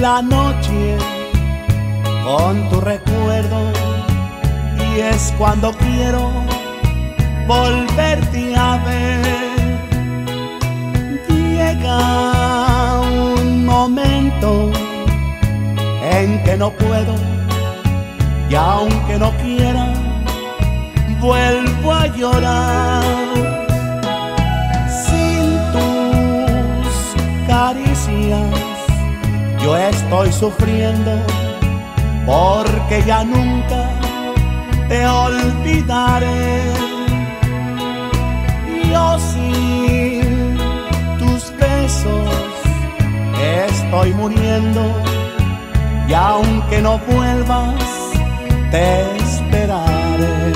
la noche con tu recuerdo, y es cuando quiero volverte a ver. Llega un momento en que no puedo, y aunque no quiera, vuelvo a llorar. Sin tus caricias yo estoy sufriendo, porque ya nunca te olvidaré. Yo sin tus besos estoy muriendo, y aunque no vuelvas, te esperaré.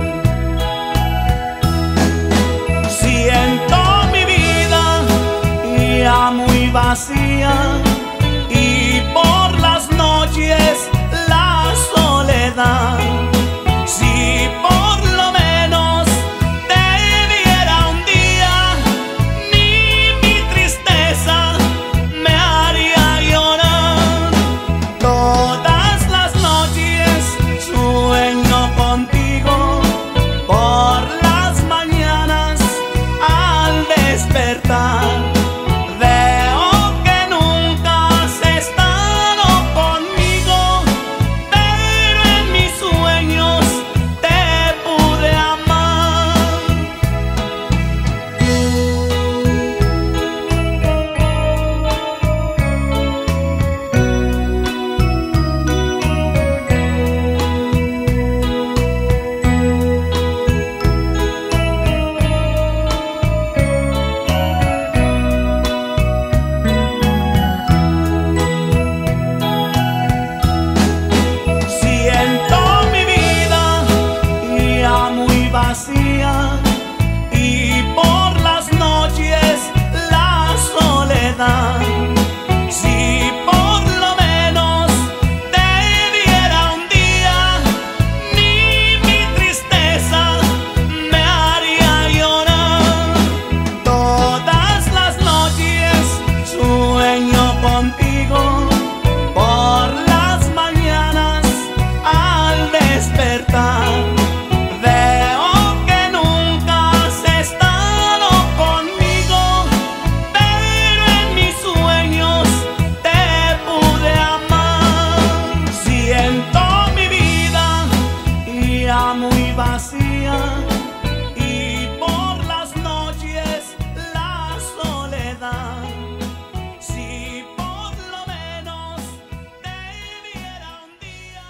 Siento mi vida ya muy vacía, y por las noches la soledad. Si por lo menos te viera un día, ni mi tristeza me haría llorar. Todas las noches sueño contigo, por las mañanas al despertar veo que nunca has estado conmigo, pero en mis sueños te pude amar. Siento mi vida ya muy vacía, y por las noches la soledad. Si por lo menos te viera un día, ni mi tristeza me haría llorar. Todas las noches sueño contigo, por las mañanas al despertar veo que nunca has estado conmigo, pero en mis sueños te pude amar. Siento mi vida ya muy vacía, y por las noches la soledad. Si por lo menos te viera un día.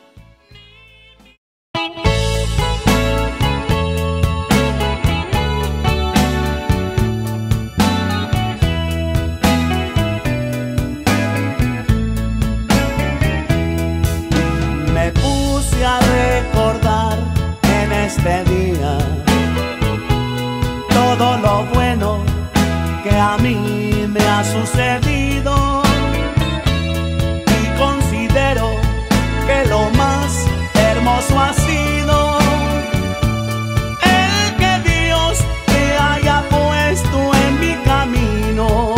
Me puse a recordar en este día todo lo bueno que a mí me ha sucedido, y considero que lo más hermoso ha sido el que Dios te haya puesto en mi camino.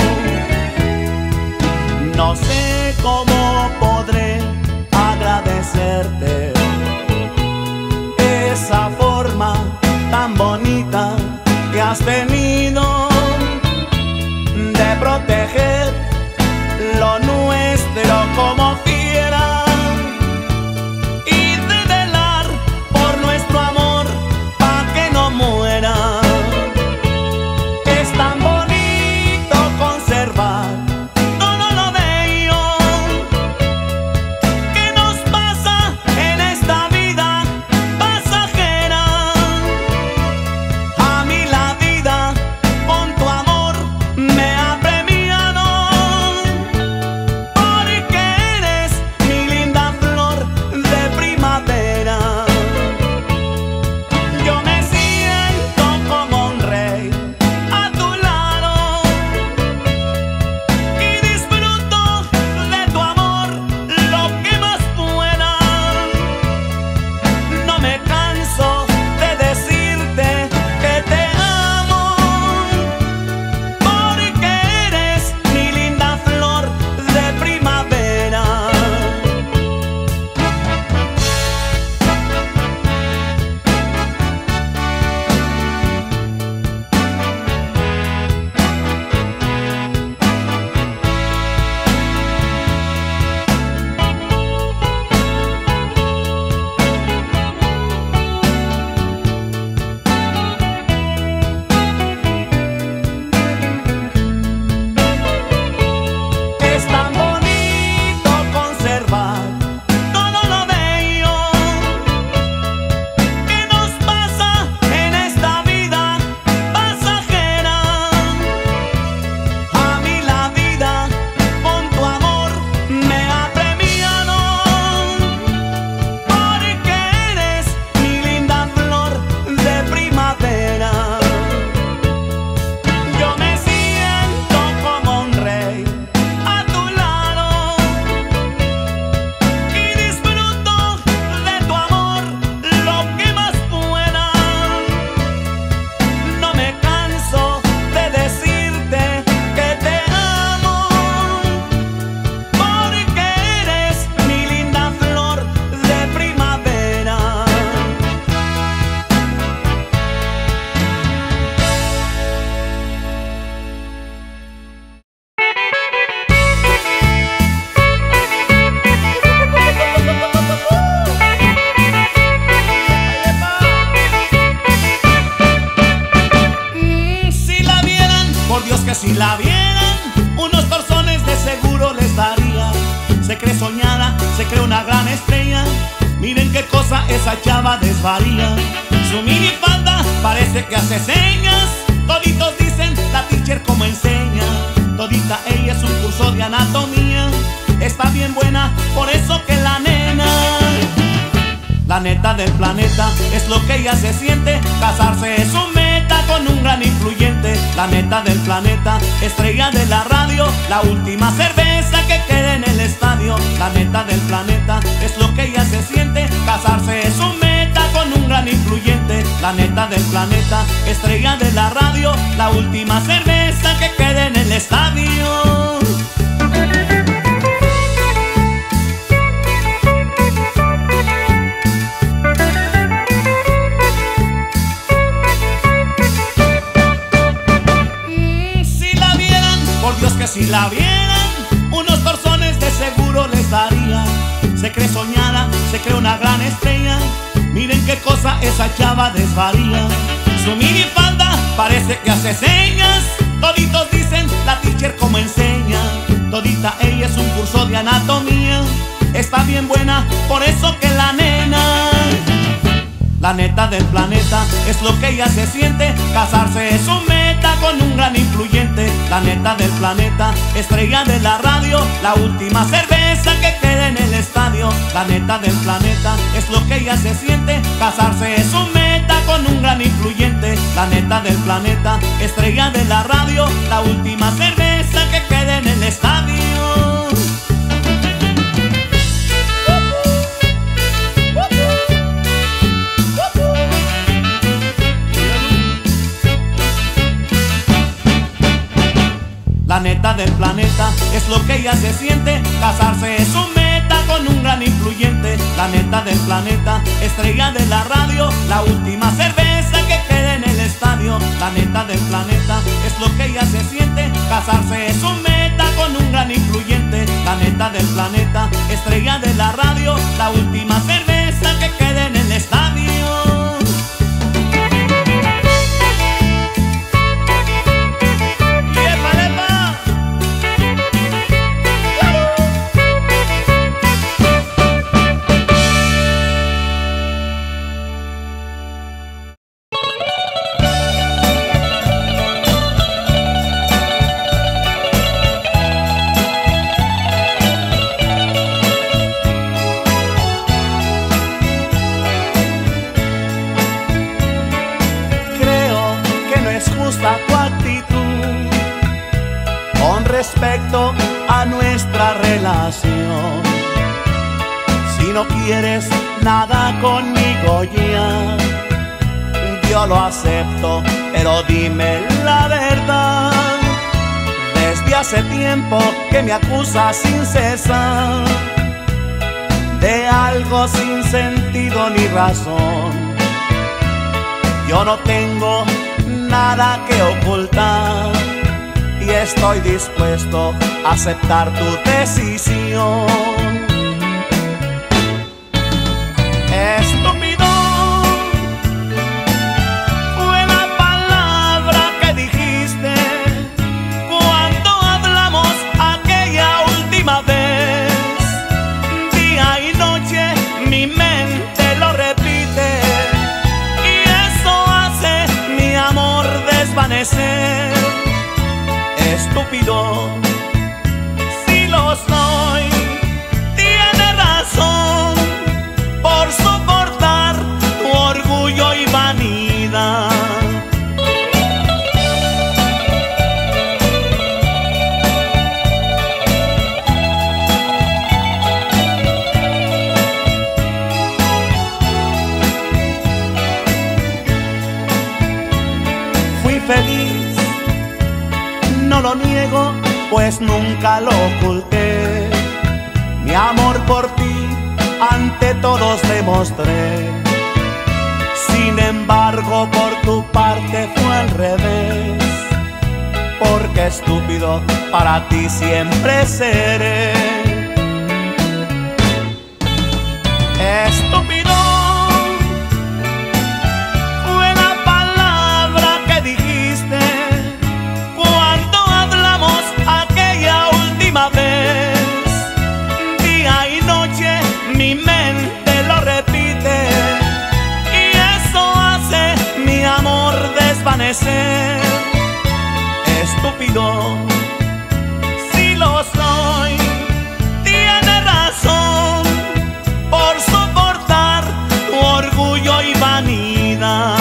No sé cómo podré agradecerte esa forma tan bonita que has tenido de proteger lo nuestro como fiera, y de velar por nuestro amor pa' que no muera. Es tan bonito conservar todo lo bello que nos pasa en esta vida pasajera. A mí la vida con tu amor me ha premiado, porque eres cree una gran estrella. Miren qué cosa esa chava desvaría. Su minifalda parece que hace señas. Toditos dicen la teacher como enseña. Todita ella es un curso de anatomía. Está bien buena, por eso que la nena, la neta del planeta, es lo que ella se siente. Casarse es su meta con un gran influyente. La neta del planeta, estrella de la radio, la última cerveza que quede en el estadio. La neta del planeta, es lo que ella se siente. Casarse es su meta con un gran influyente. La neta del planeta, estrella de la radio, la última cerveza que quede en el estadio. Que si la vieran, unos torsones de seguro les daría. Se cree soñada, se cree una gran estrella. Miren qué cosa esa chava desvaría. Su minifalda parece que hace señas. Toditos dicen la teacher como enseña. Todita ella es un curso de anatomía. Está bien buena, por eso que la nena, la neta del planeta, es lo que ella se siente. Casarse es su meta con un gran influyente. La neta del planeta, estrella de la radio, la última cerveza que quede en el estadio. La neta del planeta, es lo que ella se siente. Casarse es su meta con un gran influyente. La neta del planeta, estrella de la radio, la última cerveza que quede en el estadio. La neta del planeta, es lo que ella se siente. Casarse es su meta con un gran influyente. La neta del planeta, estrella de la radio, la última cerveza que quede en el estadio. La neta del planeta, es lo que ella se siente. Casarse es su meta con un gran influyente. La neta del planeta, estrella de la radio, la última cerveza que quede en el estadio. Tu actitud con respecto a nuestra relación. Si no quieres nada conmigo ya, yo lo acepto, pero dime la verdad. Desde hace tiempo que me acusas sin cesar de algo sin sentido ni razón. Yo no tengo nada que ocultar y estoy dispuesto a aceptar tu decisión. Estúpido fue la palabra que dijiste cuando hablamos aquella última vez. Día y noche mi mente lo repite y eso hace mi amor desvanecer. Estúpido, si lo soy, tiene razón por soportar tu orgullo y vanidad. Fui feliz, no lo niego, pues nunca lo oculté. Mi amor por ti ante todos demostré. Sin embargo, por tu parte fue al revés, porque estúpido para ti siempre seré. Estúpido fue la palabra que dijiste cuando hablamos aquella última vez. Día y noche de ser estúpido. Si lo soy, tiene razón por soportar tu orgullo y vanidad.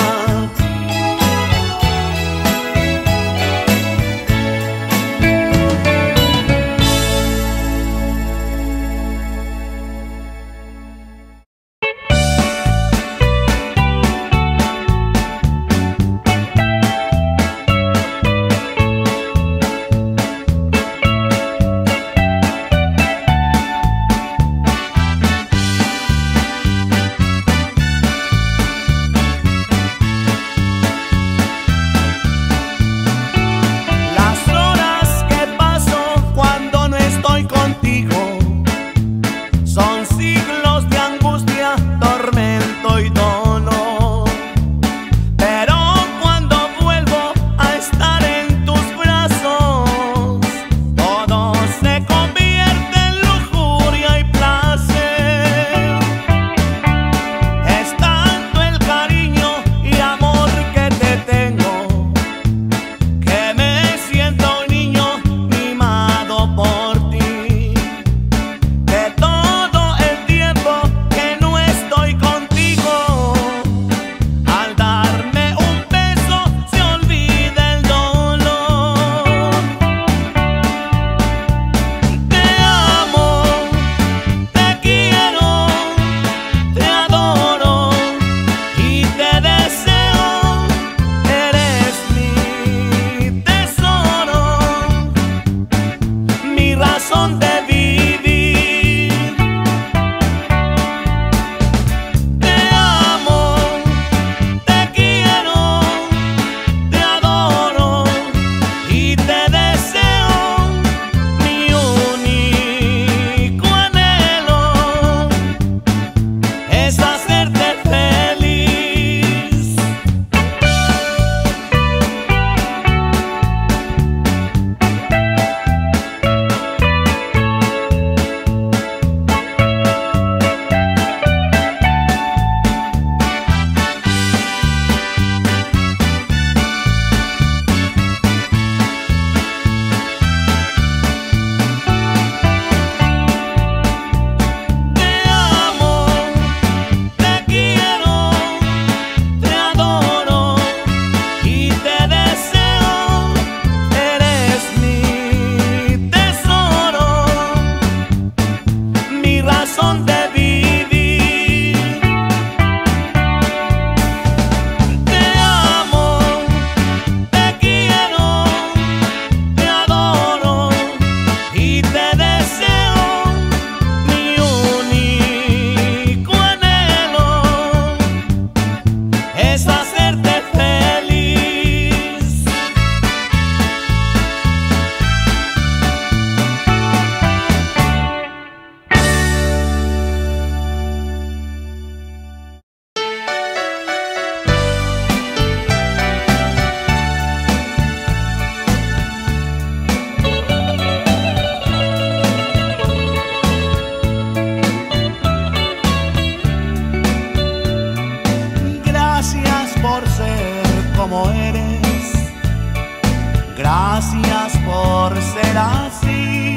Gracias por ser así.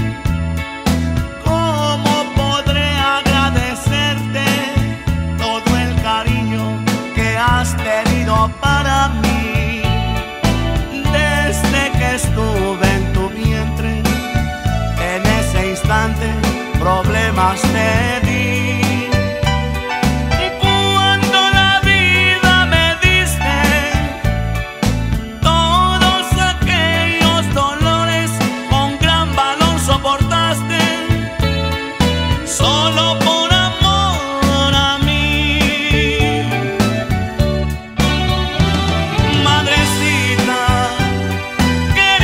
¿Cómo podré agradecerte todo el cariño que has tenido para mí? Desde que estuve en tu vientre, en ese instante problemas te di.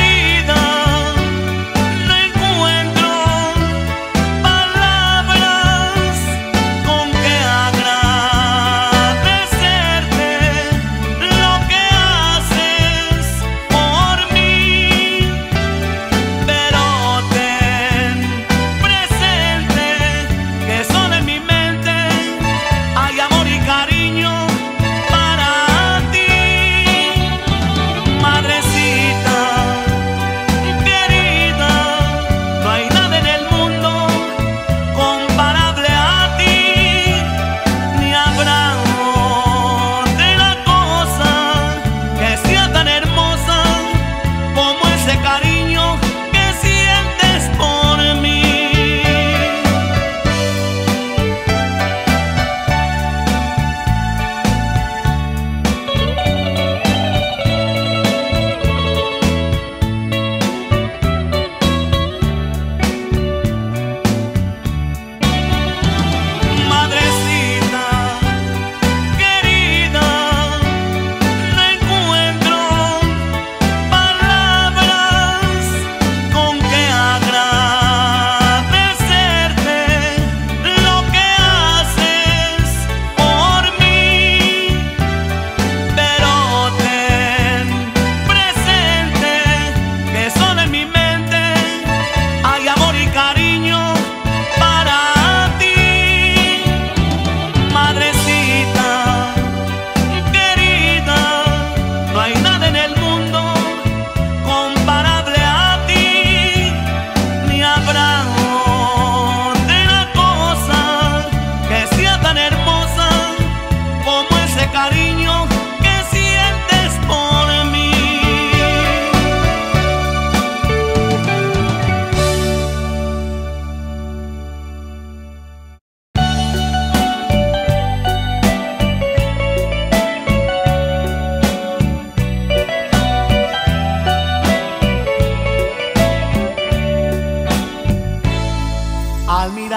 Palabras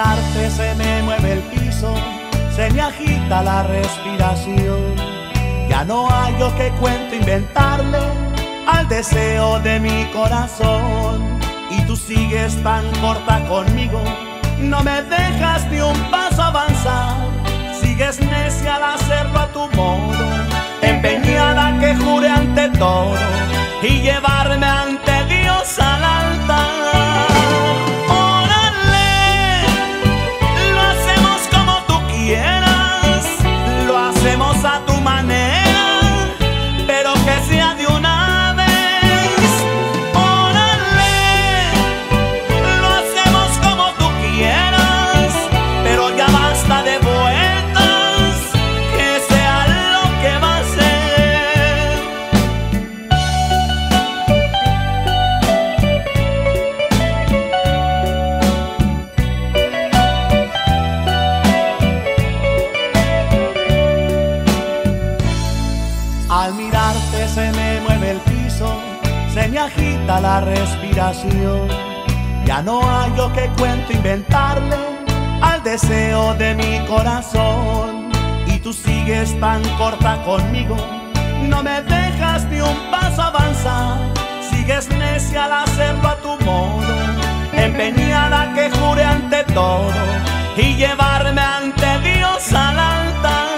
mirarte se me mueve el piso, se me agita la respiración. Ya no hay yo que cuento inventarle al deseo de mi corazón. Y tú sigues tan corta conmigo, no me dejas ni un paso avanzar. Sigues necia al hacerlo a tu modo, empeñada que jure ante todo y llevarme ante Dios al altar. Órale, lo hacemos como tú quieras, lo hacemos a tu manera, pero que sea de una vez. Órale, lo hacemos como tú quieras, pero ya basta de vueltas, que sea lo que va a ser. Al mirarte se me mueve el piso, se me agita la respiración. Ya no hay yo que cuento inventarle al deseo de mi corazón. Y tú sigues tan corta conmigo, no me dejas ni un paso avanzar. Sigues necia al hacerlo a tu modo, empeñada que jure ante todo y llevarme ante Dios al altar.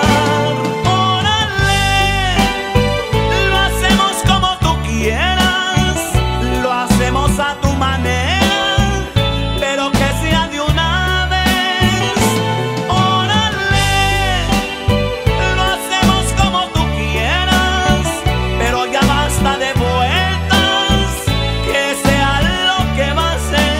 Lo hacemos a tu manera, pero que sea de una vez. Órale, lo hacemos como tú quieras, pero ya basta de vueltas, que sea lo que va a ser.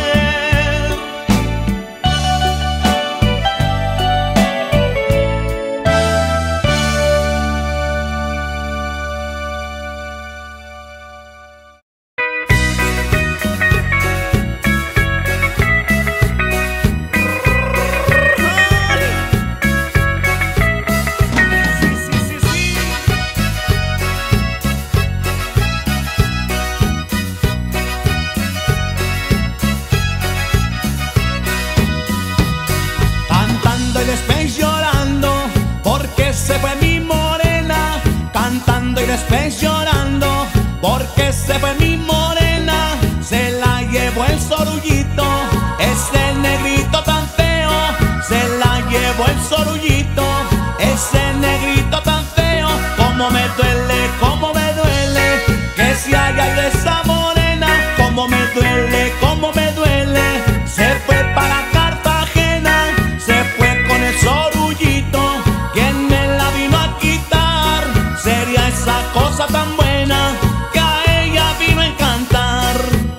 Cantando y después llorando, porque se fue mi morena. Cantando y después llorando, porque se fue mi morena. Se la llevó el sorullito, ese negrito tan feo. Se la llevó el sorullito, ese negrito tan feo. Cómo me duele, que se haya ido esa morena. Cómo me duele, se fue para Cartagena, se fue con el sorullito. ¿Quién me la vino a quitar? Sería esa cosa tan buena que a ella vino a encantar.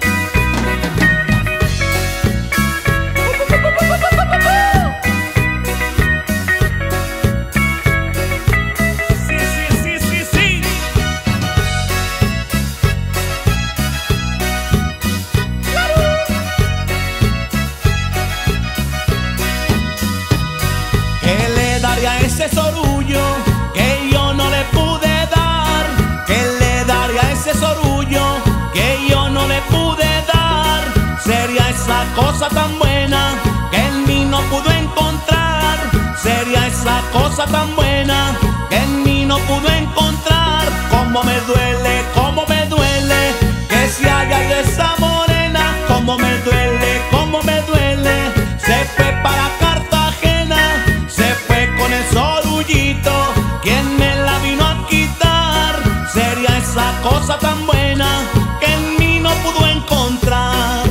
Sí, sí, sí, sí, sí. ¿Qué le daría a ese sorullo que yo no le pude dar? ¿Qué le daría a ese sorullo que yo no le pude dar? Sería esa cosa tan buena que en mí no pudo encontrar. Sería esa cosa tan buena que en mí no pudo encontrar. Cómo me duele, que se haya ido esa morena. Cómo me duele, se fue para Cartagena, se fue con el sorullito. ¿Quién me la vino a quitar? Sería esa cosa tan buena que en mí no pudo encontrar.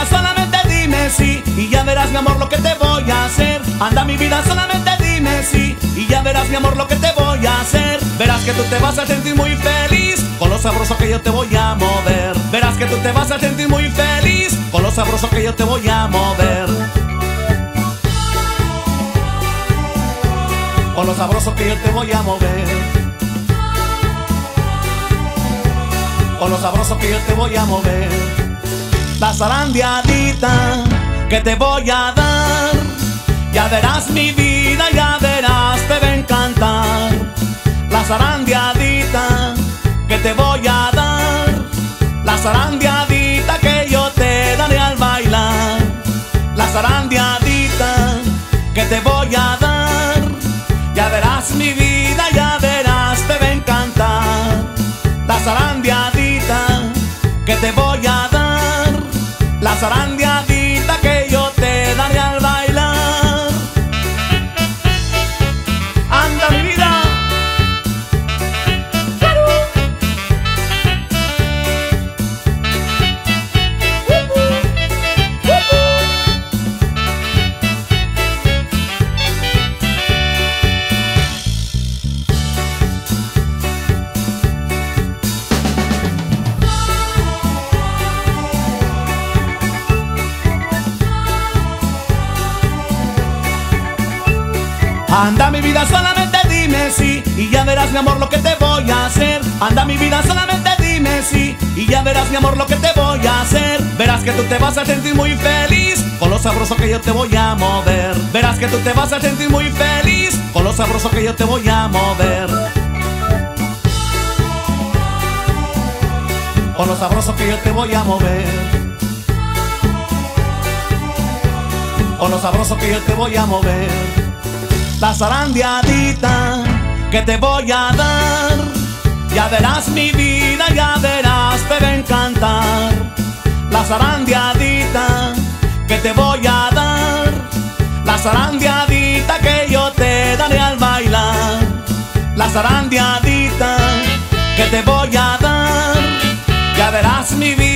vida, solamente dime sí, y ya verás mi amor lo que te voy a hacer. Anda mi vida, solamente dime sí, y ya verás mi amor lo que te voy a hacer. Verás que tú te vas a sentir muy feliz con lo sabroso que yo te voy a mover. Verás que tú te vas a sentir muy feliz con lo sabroso que yo te voy a mover. Con lo sabroso que yo te voy a mover. Con lo sabroso que yo te voy a mover. La zarandeadita que te voy a dar, ya verás mi vida, ya verás, te va a encantar. La zarandeadita que te voy a dar, la zarandeadita que yo te daré al bailar. La zarandeadita que te voy a dar, ya verás mi vida, ya verás, te va a encantar. La zarandeadita que te voy a dar, la zarandeadita que yo te daré al bailar. Anda mi vida. Anda mi vida, solamente dime sí, y ya verás mi amor lo que te voy a hacer. Anda mi vida, solamente dime sí, y ya verás mi amor lo que te voy a hacer. Verás que tú te vas a sentir muy feliz con lo sabroso que yo te voy a mover. Verás que tú te vas a sentir muy feliz con lo sabroso que yo te voy a mover. Con lo sabroso que yo te voy a mover. Con lo sabroso que yo te voy a mover. La zarandeadita que te voy a dar, ya verás mi vida, ya verás, te va a encantar. La zarandeadita que te voy a dar, la zarandeadita que yo te daré al bailar. La zarandeadita que te voy a dar, ya verás mi vida.